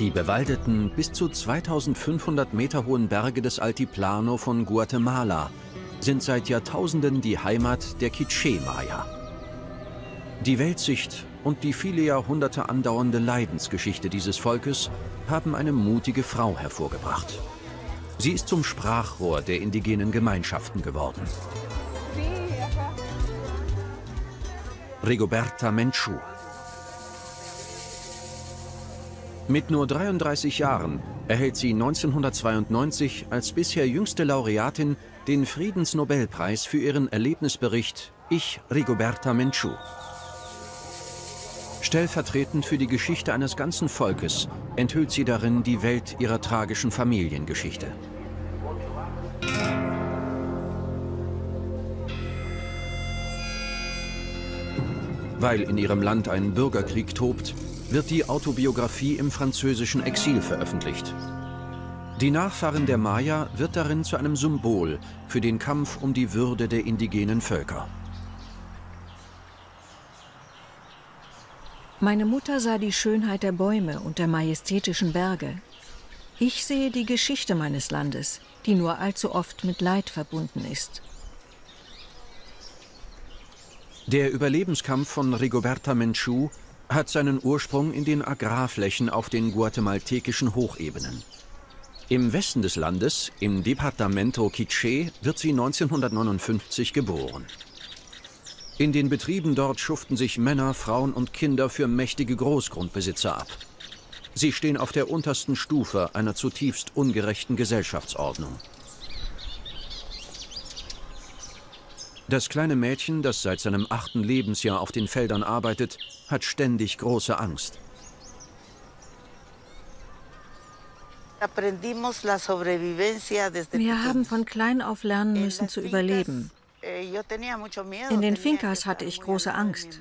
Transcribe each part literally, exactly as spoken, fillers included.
Die bewaldeten, bis zu zweitausendfünfhundert Meter hohen Berge des Altiplano von Guatemala sind seit Jahrtausenden die Heimat der Quiché-Maya. Die Weltsicht und die viele Jahrhunderte andauernde Leidensgeschichte dieses Volkes haben eine mutige Frau hervorgebracht. Sie ist zum Sprachrohr der indigenen Gemeinschaften geworden. Rigoberta Menchú. Mit nur dreiunddreißig Jahren erhält sie neunzehnhundertzweiundneunzig als bisher jüngste Laureatin den Friedensnobelpreis für ihren Erlebnisbericht Ich, Rigoberta Menchú. Stellvertretend für die Geschichte eines ganzen Volkes enthüllt sie darin die Welt ihrer tragischen Familiengeschichte. Weil in ihrem Land ein Bürgerkrieg tobt, wird die Autobiografie im französischen Exil veröffentlicht. Die Nachfahrin der Maya wird darin zu einem Symbol für den Kampf um die Würde der indigenen Völker. Meine Mutter sah die Schönheit der Bäume und der majestätischen Berge. Ich sehe die Geschichte meines Landes, die nur allzu oft mit Leid verbunden ist. Der Überlebenskampf von Rigoberta Menchú hat seinen Ursprung in den Agrarflächen auf den guatemaltekischen Hochebenen. Im Westen des Landes, im Departamento Quiché, wird sie neunzehnhundertneunundfünfzig geboren. In den Betrieben dort schuften sich Männer, Frauen und Kinder für mächtige Großgrundbesitzer ab. Sie stehen auf der untersten Stufe einer zutiefst ungerechten Gesellschaftsordnung. Das kleine Mädchen, das seit seinem achten Lebensjahr auf den Feldern arbeitet, hat ständig große Angst. Wir haben von klein auf lernen müssen zu überleben. In den Fincas hatte ich große Angst.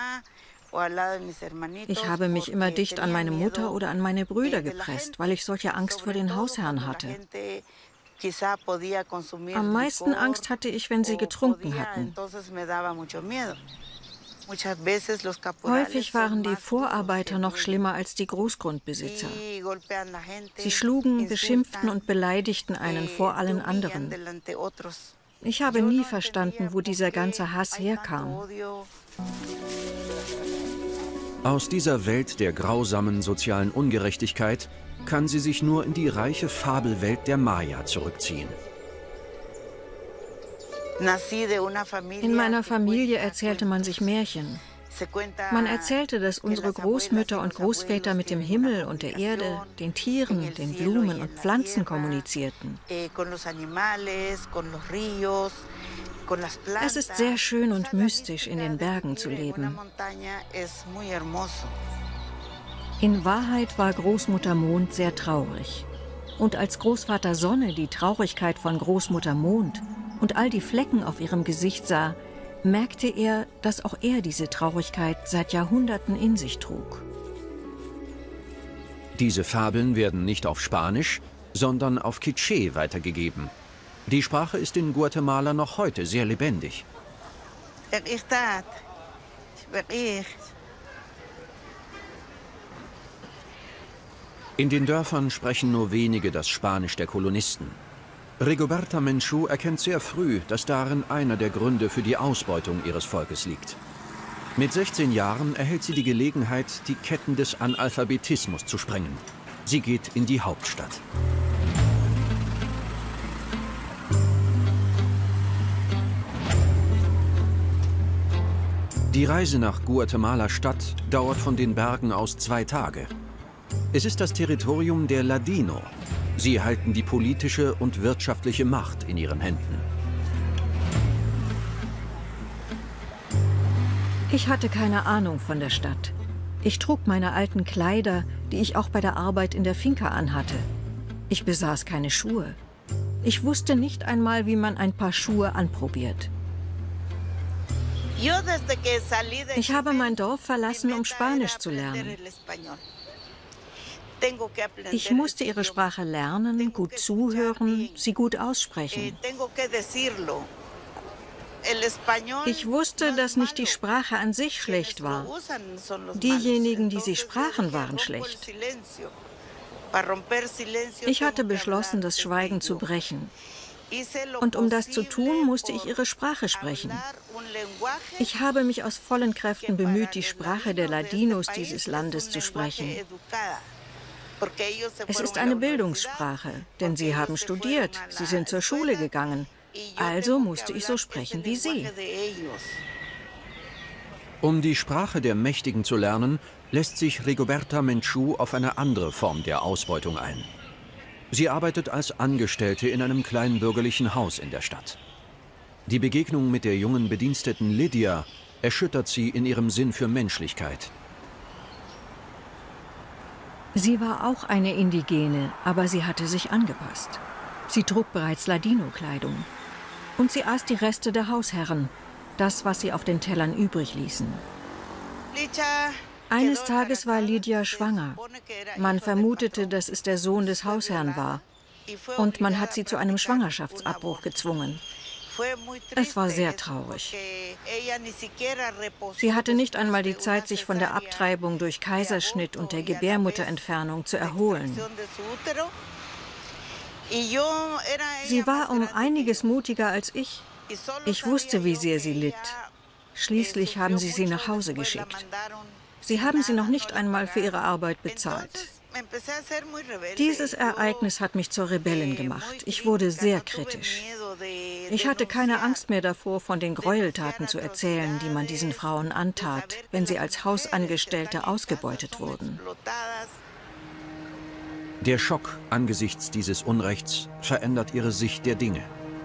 Ich habe mich immer dicht an meine Mutter oder an meine Brüder gepresst, weil ich solche Angst vor den Hausherren hatte. Am meisten Angst hatte ich, wenn sie getrunken hatten. Häufig waren die Vorarbeiter noch schlimmer als die Großgrundbesitzer. Sie schlugen, beschimpften und beleidigten einen vor allen anderen. Ich habe nie verstanden, wo dieser ganze Hass herkam. Aus dieser Welt der grausamen sozialen Ungerechtigkeit kann sie sich nur in die reiche Fabelwelt der Maya zurückziehen. In meiner Familie erzählte man sich Märchen. Man erzählte, dass unsere Großmütter und Großväter mit dem Himmel und der Erde, den Tieren, den Blumen und Pflanzen kommunizierten. Es ist sehr schön und mystisch, in den Bergen zu leben. In Wahrheit war Großmutter Mond sehr traurig. Und als Großvater Sonne die Traurigkeit von Großmutter Mond und all die Flecken auf ihrem Gesicht sah, merkte er, dass auch er diese Traurigkeit seit Jahrhunderten in sich trug. Diese Fabeln werden nicht auf Spanisch, sondern auf Quiché weitergegeben. Die Sprache ist in Guatemala noch heute sehr lebendig. In den Dörfern sprechen nur wenige das Spanisch der Kolonisten. Rigoberta Menchú erkennt sehr früh, dass darin einer der Gründe für die Ausbeutung ihres Volkes liegt. Mit sechzehn Jahren erhält sie die Gelegenheit, die Ketten des Analphabetismus zu sprengen. Sie geht in die Hauptstadt. Die Reise nach Guatemala-Stadt dauert von den Bergen aus zwei Tage. Es ist das Territorium der Ladino. Sie halten die politische und wirtschaftliche Macht in ihren Händen. Ich hatte keine Ahnung von der Stadt. Ich trug meine alten Kleider, die ich auch bei der Arbeit in der Finca anhatte. Ich besaß keine Schuhe. Ich wusste nicht einmal, wie man ein paar Schuhe anprobiert. Ich habe mein Dorf verlassen, um Spanisch zu lernen. Ich musste ihre Sprache lernen, gut zuhören, sie gut aussprechen. Ich wusste, dass nicht die Sprache an sich schlecht war. Diejenigen, die sie sprachen, waren schlecht. Ich hatte beschlossen, das Schweigen zu brechen. Und um das zu tun, musste ich ihre Sprache sprechen. Ich habe mich aus vollen Kräften bemüht, die Sprache der Ladinos dieses Landes zu sprechen. Es ist eine Bildungssprache, denn sie haben studiert, sie sind zur Schule gegangen. Also musste ich so sprechen wie sie. Um die Sprache der Mächtigen zu lernen, lässt sich Rigoberta Menchú auf eine andere Form der Ausbeutung ein. Sie arbeitet als Angestellte in einem kleinbürgerlichen Haus in der Stadt. Die Begegnung mit der jungen Bediensteten Lydia erschüttert sie in ihrem Sinn für Menschlichkeit. Sie war auch eine Indigene, aber sie hatte sich angepasst. Sie trug bereits Ladino-Kleidung. Und sie aß die Reste der Hausherren, das, was sie auf den Tellern übrig ließen. Eines Tages war Lydia schwanger. Man vermutete, dass es der Sohn des Hausherrn war. Und man hat sie zu einem Schwangerschaftsabbruch gezwungen. Es war sehr traurig. Sie hatte nicht einmal die Zeit, sich von der Abtreibung durch Kaiserschnitt und der Gebärmutterentfernung zu erholen. Sie war um einiges mutiger als ich. Ich wusste, wie sehr sie litt. Schließlich haben sie sie nach Hause geschickt. Sie haben sie noch nicht einmal für ihre Arbeit bezahlt. Dieses Ereignis hat mich zur Rebellin gemacht. Ich wurde sehr kritisch. Ich hatte keine Angst mehr davor, von den Gräueltaten zu erzählen, die man diesen Frauen antat, wenn sie als Hausangestellte ausgebeutet wurden. Der Schock angesichts dieses Unrechts verändert ihre Sicht der Dinge.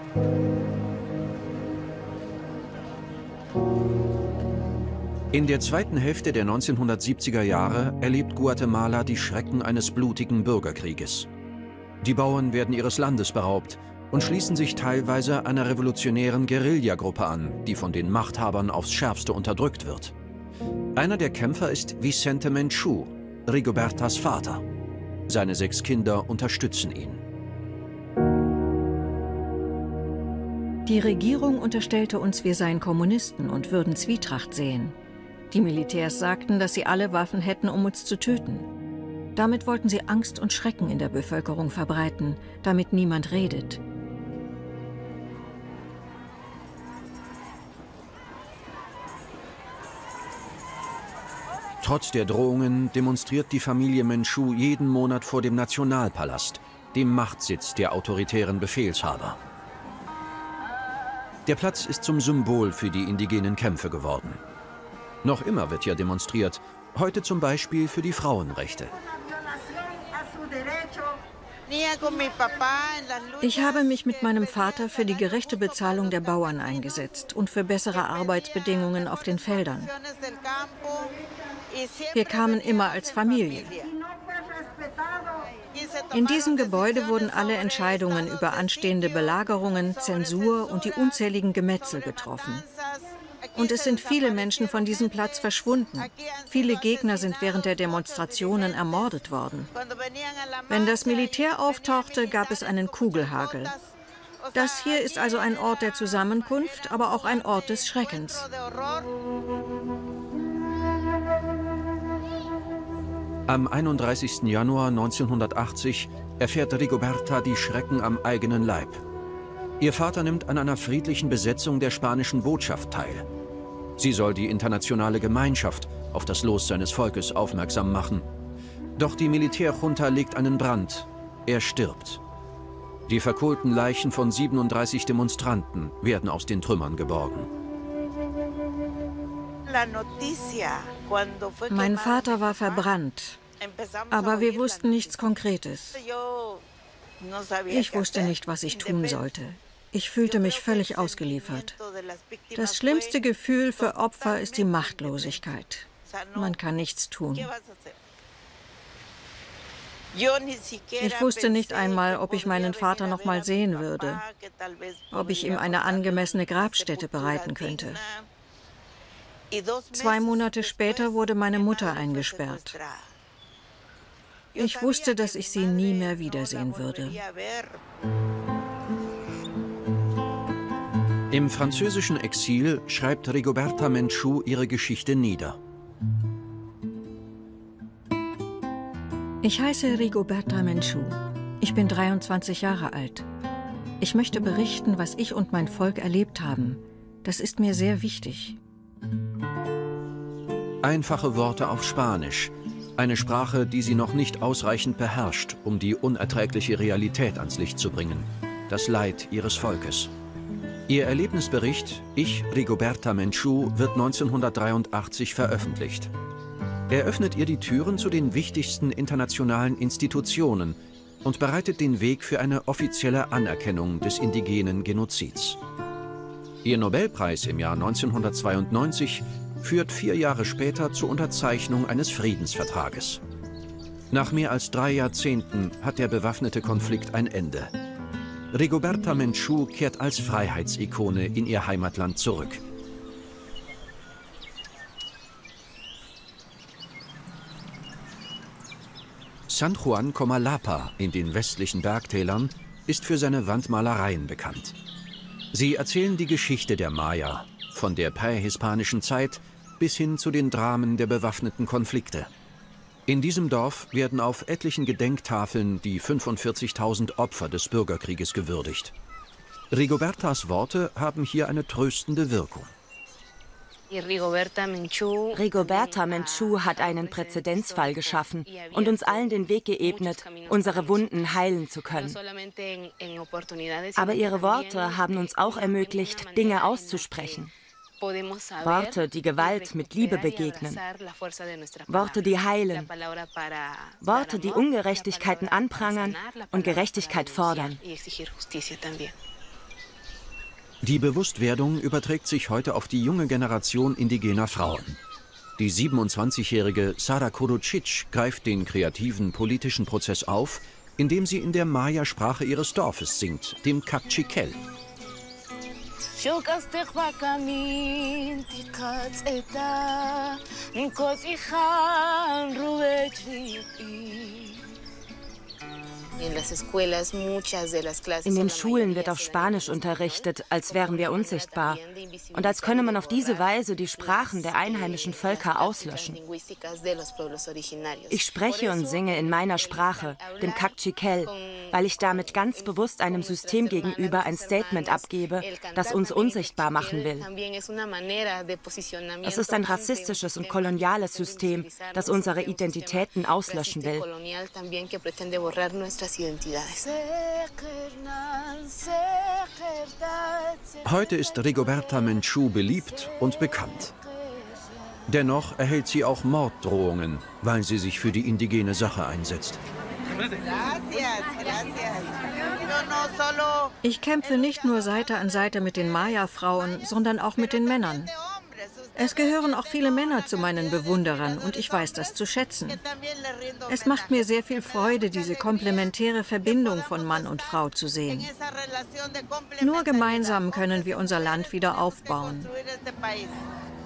In der zweiten Hälfte der neunzehnhundertsiebziger Jahre erlebt Guatemala die Schrecken eines blutigen Bürgerkrieges. Die Bauern werden ihres Landes beraubt und schließen sich teilweise einer revolutionären Guerillagruppe an, die von den Machthabern aufs Schärfste unterdrückt wird. Einer der Kämpfer ist Vicente Menchú, Rigobertas Vater. Seine sechs Kinder unterstützen ihn. Die Regierung unterstellte uns, wir seien Kommunisten und würden Zwietracht sehen. Die Militärs sagten, dass sie alle Waffen hätten, um uns zu töten. Damit wollten sie Angst und Schrecken in der Bevölkerung verbreiten, damit niemand redet. Trotz der Drohungen demonstriert die Familie Menchú jeden Monat vor dem Nationalpalast, dem Machtsitz der autoritären Befehlshaber. Der Platz ist zum Symbol für die indigenen Kämpfe geworden. Noch immer wird hier demonstriert, heute zum Beispiel für die Frauenrechte. Ich habe mich mit meinem Vater für die gerechte Bezahlung der Bauern eingesetzt und für bessere Arbeitsbedingungen auf den Feldern. Wir kamen immer als Familie. In diesem Gebäude wurden alle Entscheidungen über anstehende Belagerungen, Zensur und die unzähligen Gemetzel getroffen. Und es sind viele Menschen von diesem Platz verschwunden. Viele Gegner sind während der Demonstrationen ermordet worden. Wenn das Militär auftauchte, gab es einen Kugelhagel. Das hier ist also ein Ort der Zusammenkunft, aber auch ein Ort des Schreckens. Am einunddreißigsten Januar neunzehnhundertachtzig erfährt Rigoberta die Schrecken am eigenen Leib. Ihr Vater nimmt an einer friedlichen Besetzung der spanischen Botschaft teil. Sie soll die internationale Gemeinschaft auf das Los seines Volkes aufmerksam machen. Doch die Militärjunta legt einen Brand. Er stirbt. Die verkohlten Leichen von siebenunddreißig Demonstranten werden aus den Trümmern geborgen. Mein Vater war verbrannt, aber wir wussten nichts Konkretes. Ich wusste nicht, was ich tun sollte. Ich fühlte mich völlig ausgeliefert. Das schlimmste Gefühl für Opfer ist die Machtlosigkeit. Man kann nichts tun. Ich wusste nicht einmal, ob ich meinen Vater noch mal sehen würde, ob ich ihm eine angemessene Grabstätte bereiten könnte. Zwei Monate später wurde meine Mutter eingesperrt. Ich wusste, dass ich sie nie mehr wiedersehen würde. Im französischen Exil schreibt Rigoberta Menchú ihre Geschichte nieder. Ich heiße Rigoberta Menchú. Ich bin dreiundzwanzig Jahre alt. Ich möchte berichten, was ich und mein Volk erlebt haben. Das ist mir sehr wichtig. Einfache Worte auf Spanisch. Eine Sprache, die sie noch nicht ausreichend beherrscht, um die unerträgliche Realität ans Licht zu bringen. Das Leid ihres Volkes. Ihr Erlebnisbericht Ich, Rigoberta Menchú, wird neunzehnhundertdreiundachtzig veröffentlicht. Er öffnet ihr die Türen zu den wichtigsten internationalen Institutionen und bereitet den Weg für eine offizielle Anerkennung des indigenen Genozids. Ihr Nobelpreis im Jahr neunzehnhundertzweiundneunzig führt vier Jahre später zur Unterzeichnung eines Friedensvertrages. Nach mehr als drei Jahrzehnten hat der bewaffnete Konflikt ein Ende. Rigoberta Menchú kehrt als Freiheitsikone in ihr Heimatland zurück. San Juan Comalapa in den westlichen Bergtälern ist für seine Wandmalereien bekannt. Sie erzählen die Geschichte der Maya, von der prähispanischen Zeit bis hin zu den Dramen der bewaffneten Konflikte. In diesem Dorf werden auf etlichen Gedenktafeln die fünfundvierzigtausend Opfer des Bürgerkrieges gewürdigt. Rigobertas Worte haben hier eine tröstende Wirkung. Rigoberta Menchú hat einen Präzedenzfall geschaffen und uns allen den Weg geebnet, unsere Wunden heilen zu können. Aber ihre Worte haben uns auch ermöglicht, Dinge auszusprechen. Worte, die Gewalt mit Liebe begegnen. Worte, die heilen. Worte, die Ungerechtigkeiten anprangern und Gerechtigkeit fordern. Die Bewusstwerdung überträgt sich heute auf die junge Generation indigener Frauen. Die siebenundzwanzigjährige Sara Kurucic greift den kreativen politischen Prozess auf, indem sie in der Maya-Sprache ihres Dorfes singt, dem Kaqchikel. In den Schulen wird auf Spanisch unterrichtet, als wären wir unsichtbar und als könne man auf diese Weise die Sprachen der einheimischen Völker auslöschen. Ich spreche und singe in meiner Sprache, dem Kaqchikel, weil ich damit ganz bewusst einem System gegenüber ein Statement abgebe, das uns unsichtbar machen will. Es ist ein rassistisches und koloniales System, das unsere Identitäten auslöschen will. Heute ist Rigoberta Menchú beliebt und bekannt. Dennoch erhält sie auch Morddrohungen, weil sie sich für die indigene Sache einsetzt. Ich kämpfe nicht nur Seite an Seite mit den Maya-Frauen, sondern auch mit den Männern. Es gehören auch viele Männer zu meinen Bewunderern und ich weiß das zu schätzen. Es macht mir sehr viel Freude, diese komplementäre Verbindung von Mann und Frau zu sehen. Nur gemeinsam können wir unser Land wieder aufbauen.